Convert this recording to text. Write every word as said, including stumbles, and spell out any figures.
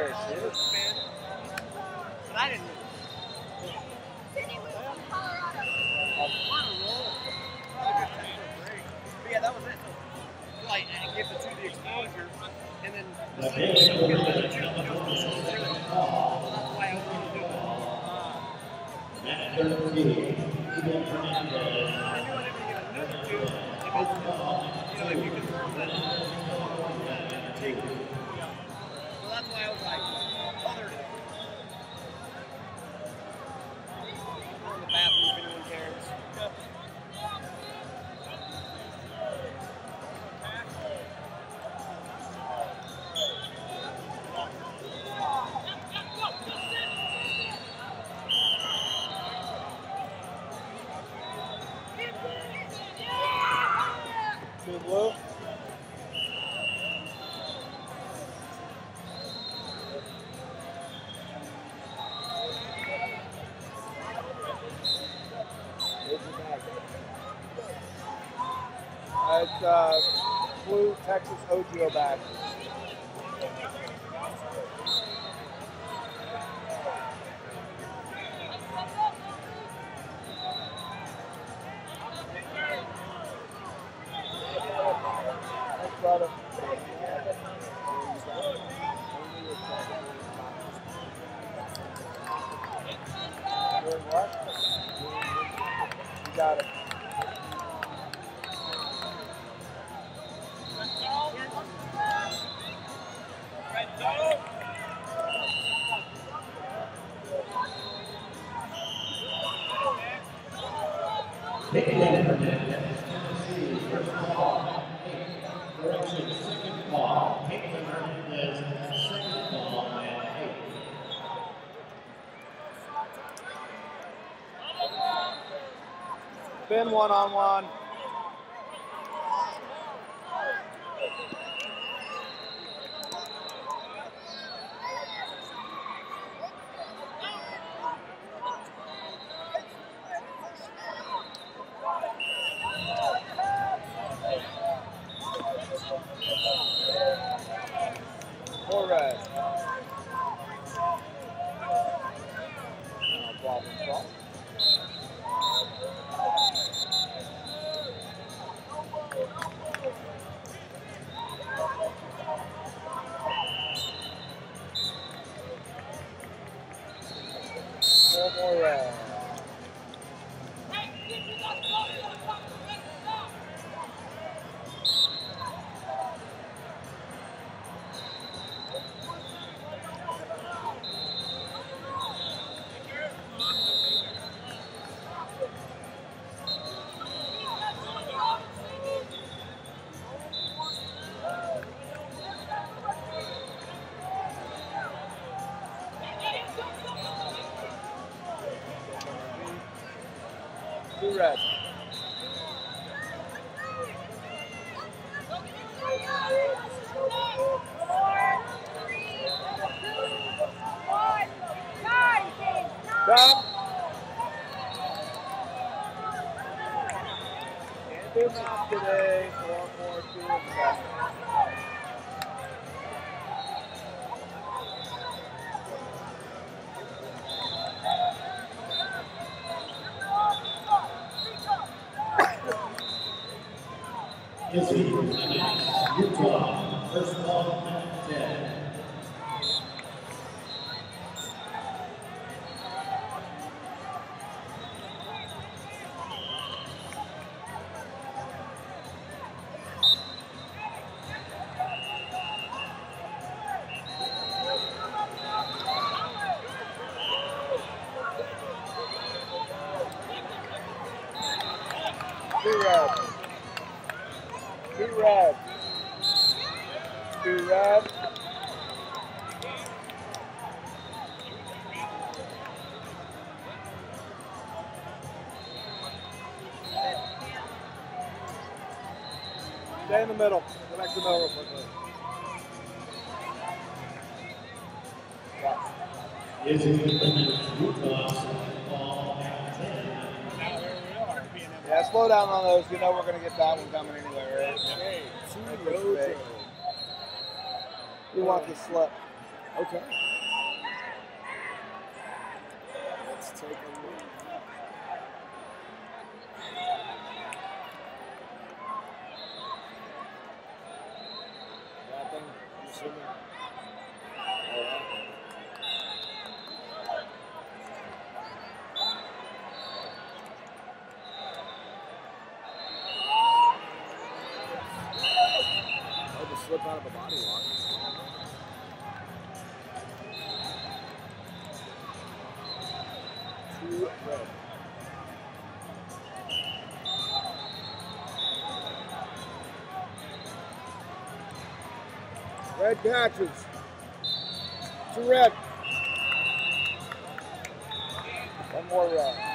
There she is. But I didn't know. Sydney was from Colorado. What a roll. What a good time. But yeah, that was it. So, like, it gives the two the exposure, and then the second one gives the other two. That's why I was going to do it. At thirteen, Eagle Fernandez. I knew I didn't get another two. If it's, you know, if you confirm that. So that's why I was like, other. Go in the bathroom if anyone cares. Two blue. It's uh, blue Texas O G O bag. Thanks, brother. Doing what? You got it. Caitlin Hernandez, Tennessee, first ball, eight. Correction, second ball. Caitlin Hernandez, second ball, and eight. Spin one on one. Four red. No problem, ball. Four more red. Two red. Stop. Can't do math today. Four, four, two, and seven. Izzy Clements, Utah, first ball, ten. Two red. Two red. Two red. Stay in the middle. Go back to the middle real quickly. Izzy Clements, Utah, second ball, ten. Yeah, slow down on those. You know we're going to get that one coming anyway, right? Hey, You want the slip. Okay. Let's take a look. Nothing. I'm assuming. Oh, okay. Oh, to slip out of a body lock. Two red. Red patches. Two red. One more red.